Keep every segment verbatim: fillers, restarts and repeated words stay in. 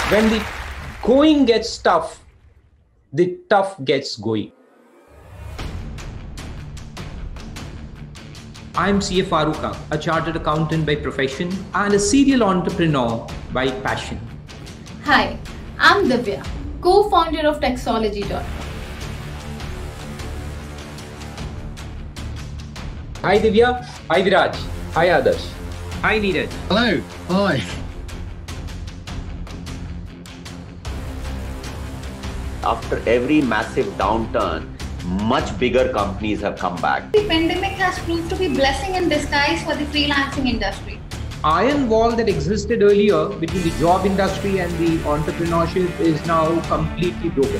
When the going gets tough, the tough gets going. I'm C A Farooq, a chartered accountant by profession and a serial entrepreneur by passion. Hi, I'm Divya, co-founder of Taxology dot com. Hi Divya. Hi Viraj. Hi Adarsh. Hi Neeraj. Hello. Hi. After every massive downturn, much bigger companies have come back. The pandemic has proved to be a blessing in disguise for the freelancing industry. Iron wall that existed earlier between the job industry and the entrepreneurship is now completely broken.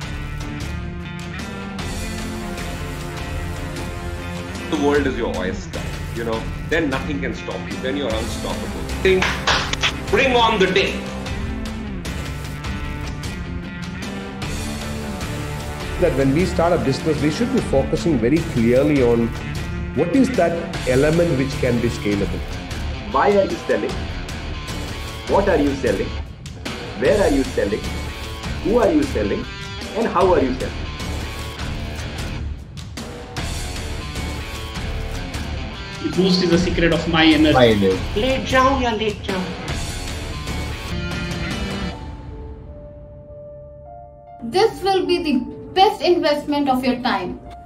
The world is your oyster, you know, then nothing can stop you, then you're unstoppable. Think, bring on the day. That when we start a business, we should be focusing very clearly on what is that element which can be scalable. Why are you selling? What are you selling? Where are you selling? Who are you selling? And how are you selling? Boost is the secret of my energy. Let down, yeah, let down. This will be the best investment of your time.